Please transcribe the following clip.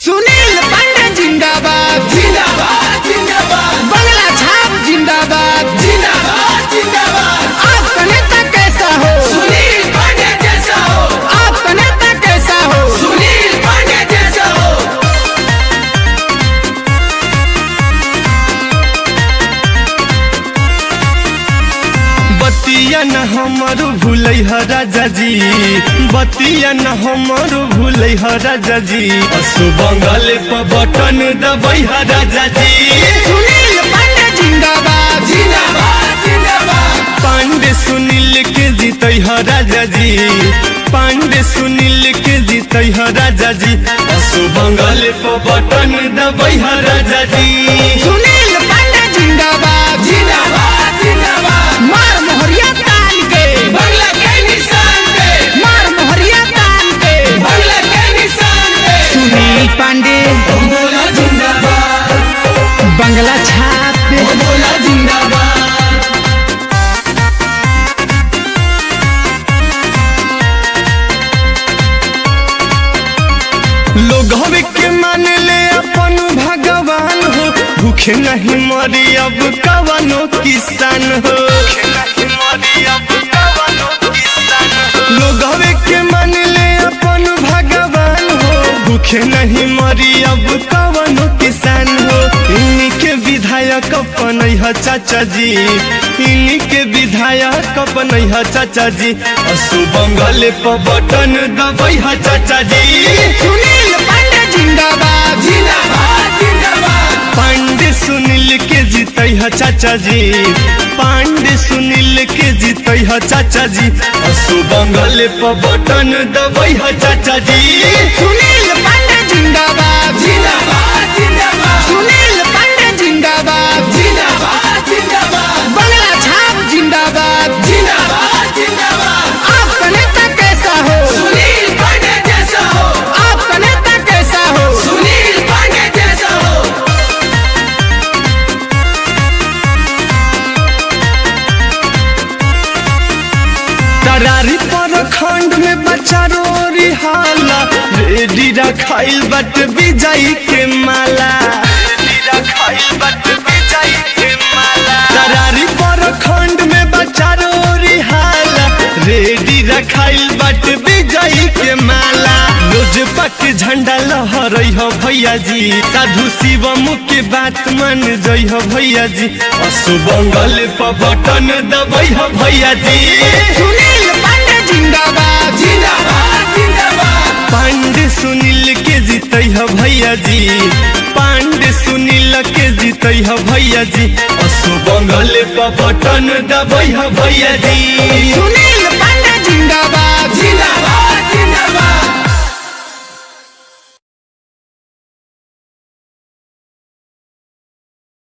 सुनील पांडे जिंदाबाद जिंदाबाद जिंदाबाद बंगला छाप जिंदाबाद जिंदाबाद जिंदाबाद। आपका नेता कैसा हो सुनील पांडे जैसा हो, आपका नेता कैसा हो सुनील पांडे जैसा हो। बतिया न हमारो भूलै ह राजा जी, बतिया न हमारो भूलै ह राजा जी। असु बंगाल पर बटन दबै ह राजा जी। सुनील पांडे जिंदाबाद जिंदाबाद जिंदाबाद। पांडे सुनील के जीतै ह राजा जी, पांडे सुनील के जीतै ह राजा जी। असु बंगाल पर बटन दबै ह राजा जी। सुनील पांडे जिंदाबाद जिंदाबाद जिंदाबाद। मार मोहरिया तान के बंगला के निशान पे, मार मोहरिया तान के बंगला के निशान पे। सुनील पांडे बोला जिंदाबाद, बंगला छाप बोला जिंदाबाद। लोग हवे के मान ले अपन भगवान हो, भूखे नहीं मरी अब कवनो किसान हो। लोग हवे के मान ले अपन भगवान हो, भूखे नहीं मरी अब कवनो किसान हो। इन्हीं के विधायक अपन है चाचा जी, इन्हीं के विधायक अपन है चाचा जी। असु बंगाल पर बटन दबै है चाचा जी। सुनील पांडे जिंदाबाद जिंदाबाद जिंदाबाद। पांडे सुनील के जीतै है चाचा जी, पांडे सुनील के जीतै है चाचा जी। असु बंगाल पर बटन दबै है चाचा जी। सुनील पांडे जिंदाबाद जिंदाबाद जिंदाबाद। सुनील पांडे जिंदाबाद जिंदाबाद जिंदाबाद। बंगला छाप जिंदाबाद जिंदाबाद जिंदाबाद। आपका नेता कैसा हो सुनील पांडे जैसा हो, आपका नेता कैसा हो सुनील पांडे जैसा हो। तरारी पर खंड में बच्चा रो रिहाला, रेडी रखाइल बट विजयी के माला। तरारी पर खंड में बच्चा रो रिहाला, रेडी रखाइल बट विजयी के माला। रोज पक झंडा लहरै हो भैया जी, साधु शिवम के बात मान जई हो भैया जी। असु बंगाल पर बटन दबै हो भैया जी। सुनील पांडे जिंदाबाद जिंदाबाद जिंदाबाद। पांडे सुनील के जीतै ह भैया जी, पांडे सुनील के जीतै ह भैया जी। असु बंगाल पर बटन दबै ह भैया जी। सुनील